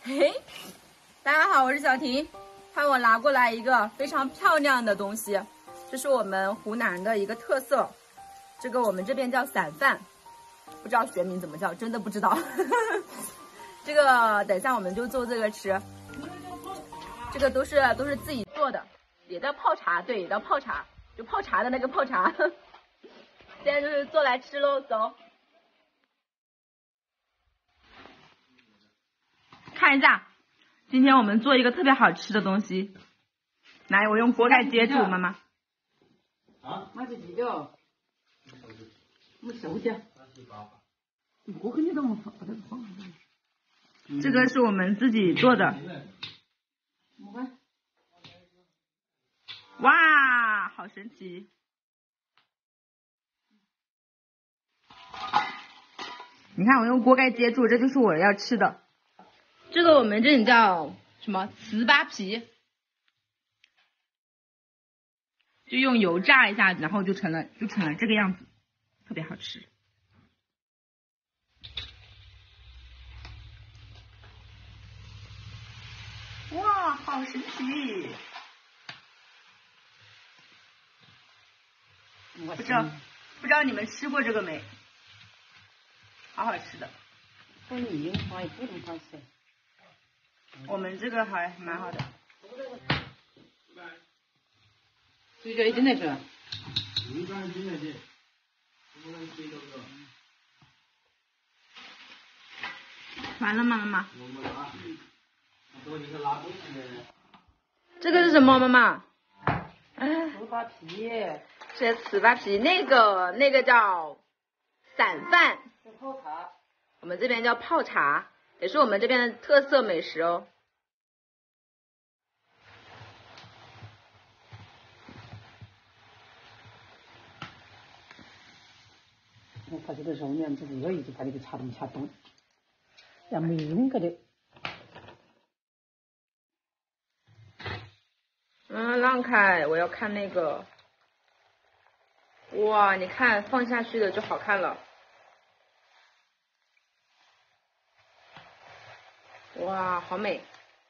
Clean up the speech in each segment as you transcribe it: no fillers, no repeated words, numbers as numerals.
嘿，大家好，我是小婷。看我拿过来一个非常漂亮的东西，这是我们湖南的一个特色，这个我们这边叫散饭，不知道学名怎么叫，真的不知道。这个等一下我们就做这个吃，这个都是自己做的，也叫泡茶，对，也叫泡茶，就泡茶的那个泡茶。现在就是做来吃喽，走。看一下，今天我们做一个特别好吃的东西。来，我用锅盖接住，妈妈。 啊？那就记得，我收下。我跟你怎么放？ 这个是我们自己做的。哇，好神奇！你看，我用锅盖接住，这就是我要吃的。这个我们这里叫什么？糍粑皮，就用油炸一下，然后就成了这个样子，特别好吃。哇，好神奇！不知道你们吃过这个没？好好吃的。我们这个还蛮好的。 水饺一斤来是？ 完了吗，妈妈？这个是什么，妈妈？ 糍粑皮。 这糍粑皮，那个叫散饭。 泡茶。 我们这边叫泡茶，也是我们这边的特色美食哦。 我发这个肉呢，这热一直把这个茶冻掐冻，要没那个的。 让开，我要看那个。哇，你看放下去的就好看了。哇，好美！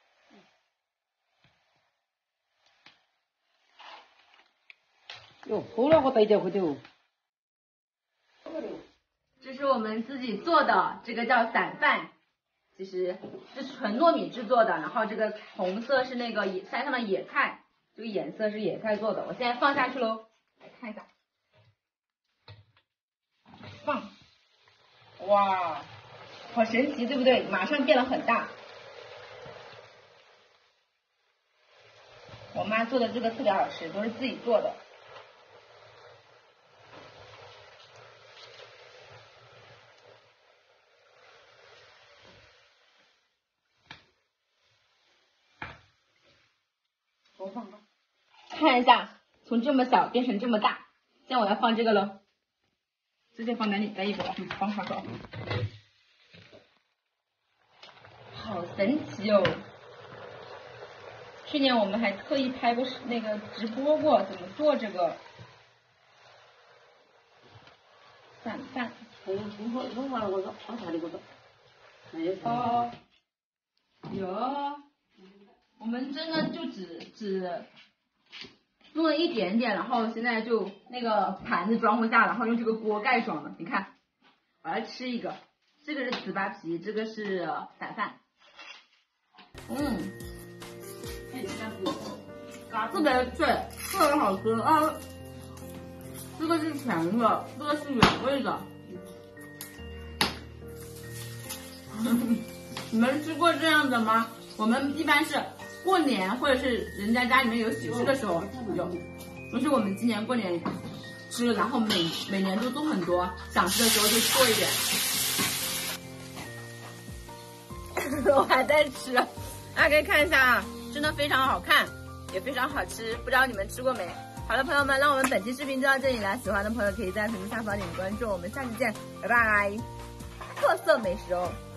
哟，好了，我带脚回头。 这是我们自己做的，这个叫散饭，其实是纯糯米制作的。然后这个红色是那个山上的野菜，这个颜色是野菜做的。我现在放下去喽，来看一下，放，哇，好神奇，对不对？马上变得很大。我妈做的这个特别好吃，都是自己做的。我放吧，看一下，从这么小变成这么大。现在我要放这个喽，直接放在一个放上手。好神奇哦！去年我们还特意拍过那个直播过怎么做这个散饭。哦，有，我们真的就只弄了一点点，然后现在就那个盘子装不下，然后用这个锅盖装了。你看，我要吃一个，这个是糍粑皮，这个是散饭。特别脆，特别好吃啊！这个是甜的，这个是原味的。你们吃过这样的吗？我们一般是过年或者是人家家里面有喜事的时候有，就是我们今年过年吃，然后每年都做很多，想吃的时候就做一点。我还在吃，大家可以看一下啊，真的非常好看，也非常好吃，不知道你们吃过没？好的，朋友们，那我们本期视频就到这里了，喜欢的朋友可以在屏幕下方点关注，我们下期见，拜拜！特色美食哦。